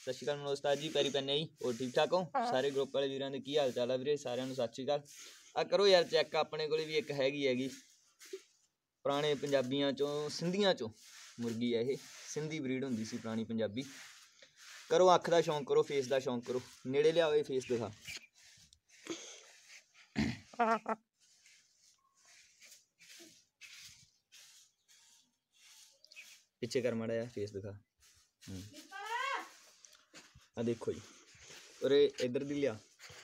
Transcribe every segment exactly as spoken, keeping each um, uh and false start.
सत श्री अकाल मनोज उस्ताद जी, पैरी पैने जी। और ठीक ठाक हो सारे ग्रुप वाले वीरां दे, की हाल चाल है वीरे? सारिਆਂ ਨੂੰ सत श्री अकाल। आ करो यार चैक, अपने कोल भी एक हैगी हैगी पुराने पंजाबियां चों सिंधियां चों मुर्गी है। ये सिंधी ब्रीड होंदी सी पुरानी पंजाबी। करो अख का शौक करो, फेस का शौक करो, नेड़े लियाओ ये फेस दिखा। पिछे कर माड़ा यार, फेस दिखा। आ देखो जी, और इधर दी लिया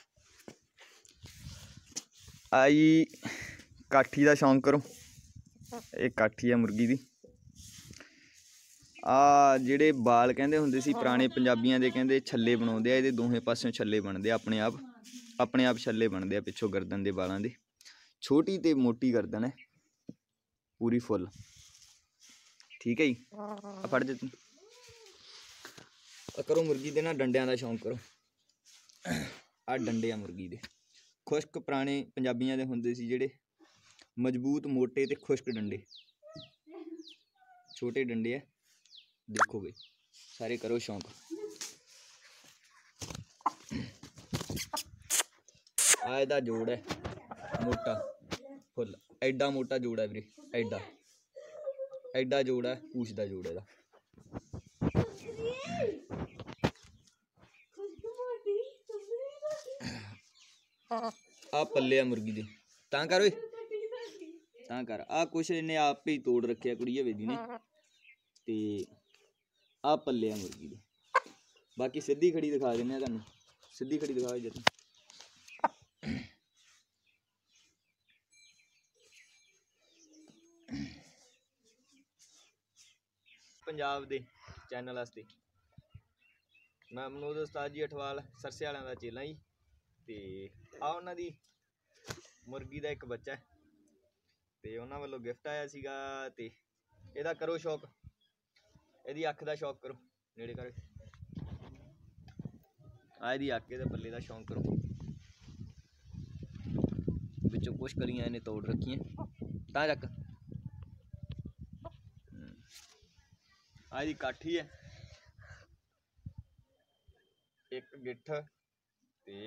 आई काठी का शौक करो। ये काठी है मुर्गी दी। आ जेड़े बाल कहंदे हुंदे सी पुराने पंजाबियां दे, कहंदे छल्ले बनाउंदे आ, इहदे दोहें पासों छल्ले बनदे अपने आप अपने आप छल्ले बनदे आ पिछों गर्दन दे बालां दे। छोटी ते मोटी गर्दन है, पूरी फुल। ठीक है जी, आ फड़ जे तू। करो मुर्गी दे ना डंडियां दा शौक करो। आ डंडे आ मुर्गी दे, खुश्क पुराने पंजाबियां दे हुंदे सी जेड़े मजबूत मोटे ते खुश्क डंडे। छोटे डंडे है, देखोगे सारे। करो शौक। आ इहदा जोड़ है मोटा फुल, एडा मोटा जोड़ है वीरे, एडा एडा जोड़ है, पूछ दा जोड़ है। आ पल्ले आ मुर्गी दे, तां कर ओए तां कर। आ कुछ इन्हें आप ही तोड़ रखे कुड़िया बेदी ने, ते आ पल्ले आ मुर्गी दे। बाकी सीधी खड़ी दिखा देने तुहानू, सीधी खड़ी दिखा जत। पंजाब दे चैनल वास्ते मैं मनोज उस्ताद जी अठवाल सरसे वालों का चेला जी। ते आ उन्हां दी मुर्गी का एक बच्चा है, ते उन्हां वालों गिफ्ट आया सीगा। ते इहदा करो शौक, इहदी अख का शौक करो, नेड़े कर। आ इहदी अख, इहदे पल्ले का शौक करो। बिचों कुछ कलियां इन्हें तोड़ रखियां, तां रख। आ इहदी काठी है, एक गिट्ठ ते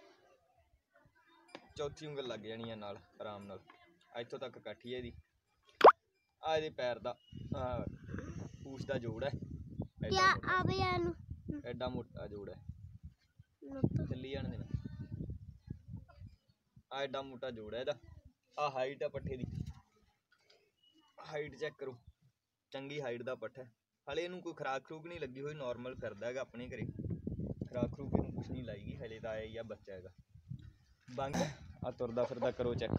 चौथी उंगल लग जानी है नाल आराम नाल। इत्थों तक काठी है इहदी। आ इहदे पैर दा पूछ दा जोड़ है, एडा मोटा जोड़ है, चली जाने देना। आ एडा मोटा जोड़ है इहदा। आ हाइट है पट्ठे दी, हाइट चेक करो, चंगी हाइट दा पट्ठा है। हले इनू कोई खुराक खरूक नहीं लगी हुई, नॉर्मल फिरदा है अपने घरे। खुराक खरूक इनू कुछ नहीं लाएगी, हले तो आया ही आ बच्चा है बंग। आ तुरदा फिरदा करो चेक।